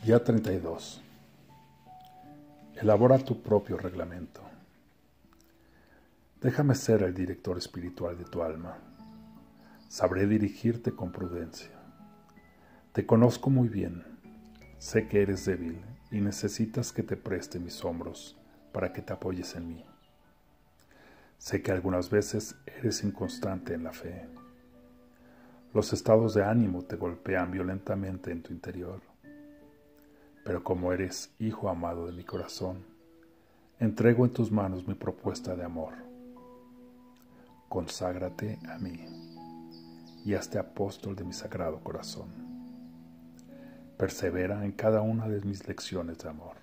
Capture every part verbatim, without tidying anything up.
Día treinta y dos. Elabora tu propio reglamento. Déjame ser el director espiritual de tu alma. Sabré dirigirte con prudencia. Te conozco muy bien. Sé que eres débil y necesitas que te preste mis hombros para que te apoyes en mí. Sé que algunas veces eres inconstante en la fe. Los estados de ánimo te golpean violentamente en tu interior. Pero como eres hijo amado de mi corazón, entrego en tus manos mi propuesta de amor. Conságrate a mí y hazte apóstol de mi sagrado corazón. Persevera en cada una de mis lecciones de amor.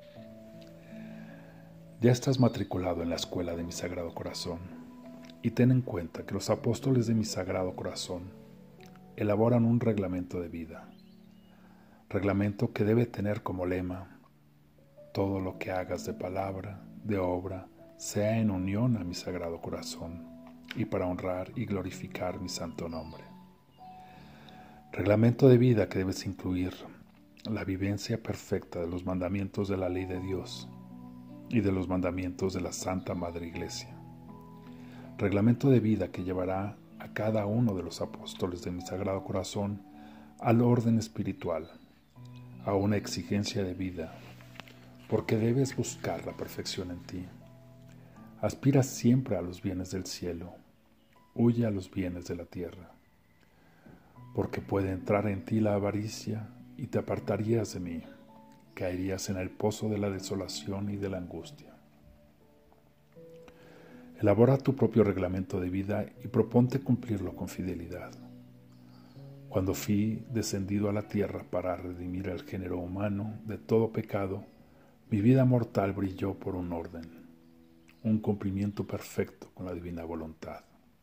Ya estás matriculado en la escuela de mi sagrado corazón y ten en cuenta que los apóstoles de mi sagrado corazón elaboran un reglamento de vida. Reglamento que debe tener como lema: todo lo que hagas de palabra, de obra, sea en unión a mi sagrado corazón y para honrar y glorificar mi santo nombre. Reglamento de vida que debes incluir la vivencia perfecta de los mandamientos de la ley de Dios y de los mandamientos de la Santa Madre Iglesia. Reglamento de vida que llevará a cada uno de los apóstoles de mi sagrado corazón al orden espiritual, a una exigencia de vida, porque debes buscar la perfección en ti. Aspira siempre a los bienes del cielo, huye a los bienes de la tierra, porque puede entrar en ti la avaricia y te apartarías de mí, caerías en el pozo de la desolación y de la angustia. Elabora tu propio reglamento de vida y proponte cumplirlo con fidelidad. Cuando fui descendido a la tierra para redimir al género humano de todo pecado, mi vida mortal brilló por un orden, un cumplimiento perfecto con la divina voluntad.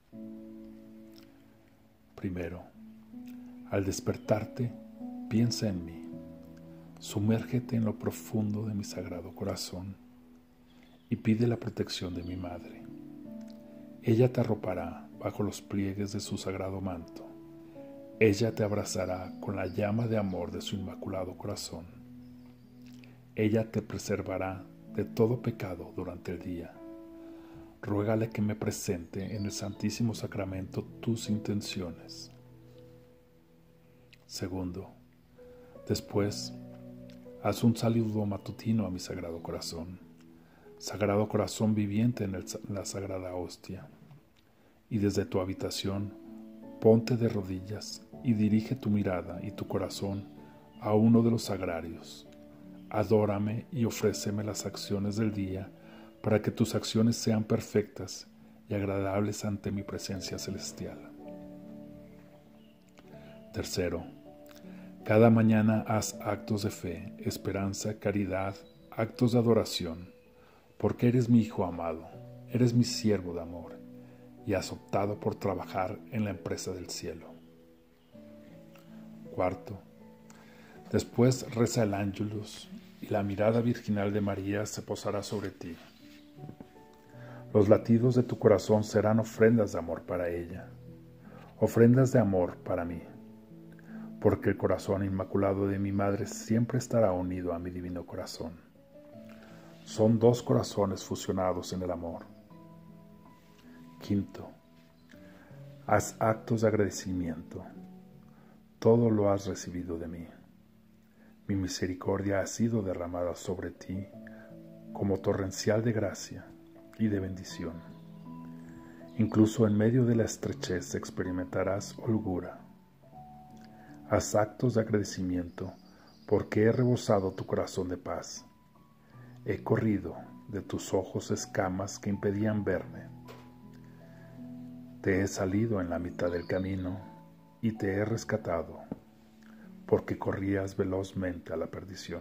Primero, al despertarte, piensa en mí, sumérgete en lo profundo de mi sagrado corazón y pide la protección de mi madre. Ella te arropará bajo los pliegues de su sagrado manto. Ella te abrazará con la llama de amor de su inmaculado corazón. Ella te preservará de todo pecado durante el día. Ruégale que me presente en el Santísimo Sacramento tus intenciones. Segundo, después, haz un saludo matutino a mi sagrado corazón, sagrado corazón viviente en, el, en la sagrada hostia, y desde tu habitación ponte de rodillas y dirige tu mirada y tu corazón a uno de los sagrarios. Adórame y ofréceme las acciones del día para que tus acciones sean perfectas y agradables ante mi presencia celestial. Tercero, cada mañana haz actos de fe, esperanza, caridad, actos de adoración, porque eres mi hijo amado, eres mi siervo de amor y has optado por trabajar en la empresa del cielo. Cuarto, después reza el Ángelus y la mirada virginal de María se posará sobre ti. Los latidos de tu corazón serán ofrendas de amor para ella, ofrendas de amor para mí, porque el corazón inmaculado de mi madre siempre estará unido a mi divino corazón. Son dos corazones fusionados en el amor. Quinto, haz actos de agradecimiento. Todo lo has recibido de mí. Mi misericordia ha sido derramada sobre ti como torrencial de gracia y de bendición. Incluso en medio de la estrechez experimentarás holgura. Haz actos de agradecimiento porque he rebosado tu corazón de paz. He corrido de tus ojos escamas que impedían verme. Te he salido en la mitad del camino y te he rescatado, porque corrías velozmente a la perdición.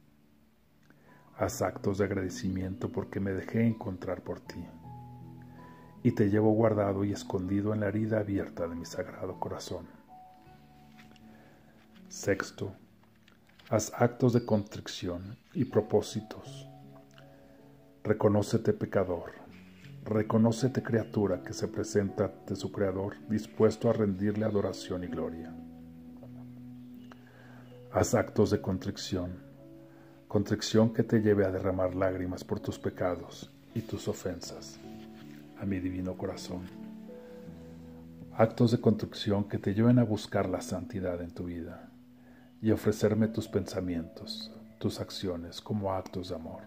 Haz actos de agradecimiento porque me dejé encontrar por ti, y te llevo guardado y escondido en la herida abierta de mi sagrado corazón. Sexto, haz actos de contrición y propósitos. Reconócete pecador. Reconócete criatura que se presenta ante su Creador dispuesto a rendirle adoración y gloria. Haz actos de contrición, contrición que te lleve a derramar lágrimas por tus pecados y tus ofensas, a mi divino corazón. Actos de contrición que te lleven a buscar la santidad en tu vida y ofrecerme tus pensamientos, tus acciones como actos de amor.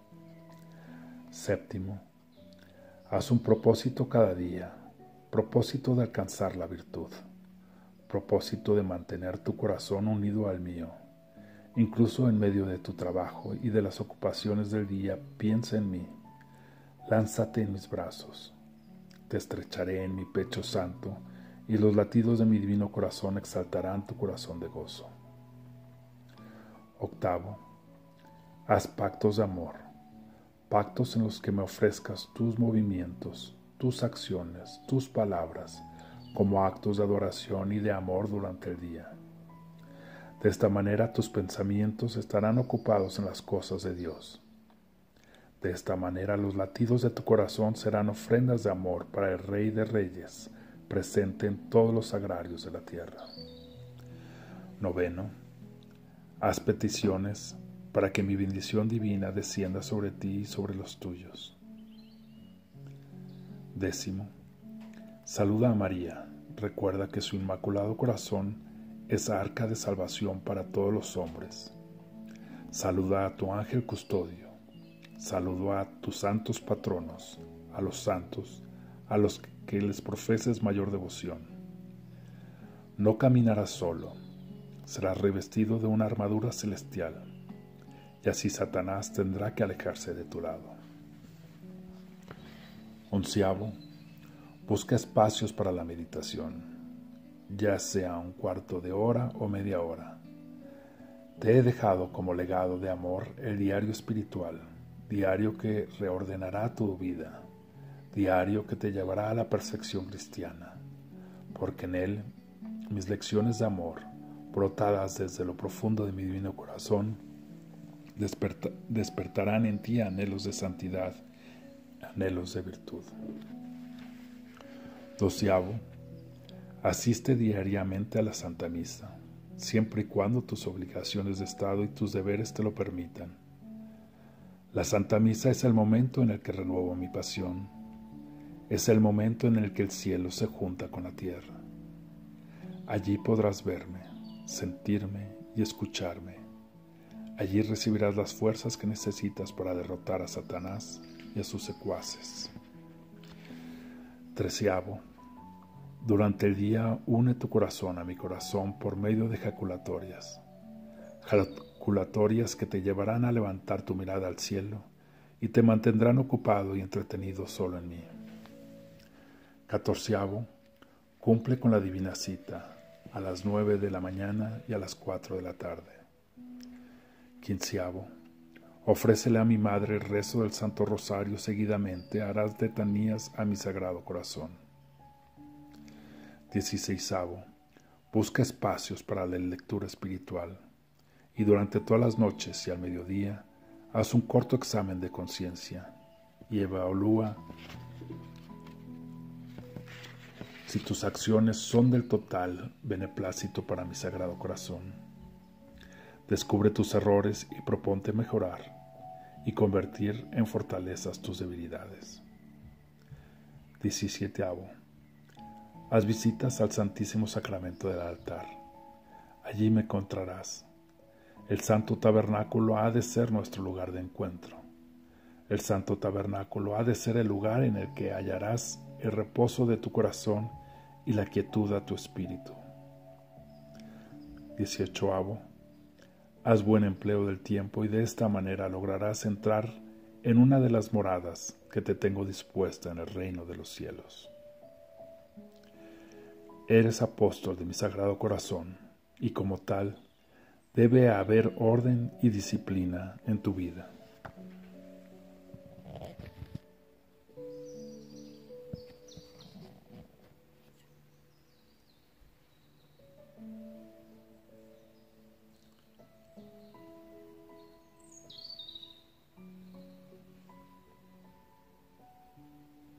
Séptimo, haz un propósito cada día, propósito de alcanzar la virtud, propósito de mantener tu corazón unido al mío. Incluso en medio de tu trabajo y de las ocupaciones del día, piensa en mí. Lánzate en mis brazos. Te estrecharé en mi pecho santo, y los latidos de mi divino corazón exaltarán tu corazón de gozo. Octavo, haz pactos de amor, pactos en los que me ofrezcas tus movimientos, tus acciones, tus palabras, como actos de adoración y de amor durante el día. De esta manera tus pensamientos estarán ocupados en las cosas de Dios. De esta manera los latidos de tu corazón serán ofrendas de amor para el Rey de Reyes, presente en todos los agrarios de la tierra. Noveno, haz peticiones para que mi bendición divina descienda sobre ti y sobre los tuyos. Décimo, saluda a María, recuerda que su inmaculado corazón es arca de salvación para todos los hombres. Saluda a tu ángel custodio, saluda a tus santos patronos, a los santos, a los que les profeses mayor devoción. No caminarás solo, serás revestido de una armadura celestial, y así Satanás tendrá que alejarse de tu lado. Onceavo, busca espacios para la meditación, ya sea un cuarto de hora o media hora. Te he dejado como legado de amor el diario espiritual, diario que reordenará tu vida, diario que te llevará a la perfección cristiana, porque en él mis lecciones de amor, brotadas desde lo profundo de mi divino corazón, desperta- despertarán en ti anhelos de santidad, anhelos de virtud. Doceavo, asiste diariamente a la Santa Misa, siempre y cuando tus obligaciones de Estado y tus deberes te lo permitan. La Santa Misa es el momento en el que renuevo mi pasión, es el momento en el que el cielo se junta con la tierra. Allí podrás verme, sentirme y escucharme. Allí recibirás las fuerzas que necesitas para derrotar a Satanás y a sus secuaces. Treceavo, durante el día une tu corazón a mi corazón por medio de jaculatorias, jaculatorias que te llevarán a levantar tu mirada al cielo y te mantendrán ocupado y entretenido solo en mí. Catorceavo, cumple con la divina cita a las nueve de la mañana y a las cuatro de la tarde. Quinceavo, ofrécele a mi madre el rezo del Santo Rosario seguidamente, harás letanías a mi sagrado corazón. Dieciseisavo, busca espacios para la lectura espiritual y durante todas las noches y al mediodía haz un corto examen de conciencia y evalúa si tus acciones son del total beneplácito para mi sagrado corazón. Descubre tus errores y proponte mejorar y convertir en fortalezas tus debilidades. Diecisietavo, haz visitas al Santísimo Sacramento del altar. Allí me encontrarás. El Santo Tabernáculo ha de ser nuestro lugar de encuentro. El Santo Tabernáculo ha de ser el lugar en el que hallarás el reposo de tu corazón y la quietud a tu espíritu. Dieciochoavo, haz buen empleo del tiempo y de esta manera lograrás entrar en una de las moradas que te tengo dispuesta en el reino de los cielos. Eres apóstol de mi sagrado corazón y como tal debe haber orden y disciplina en tu vida.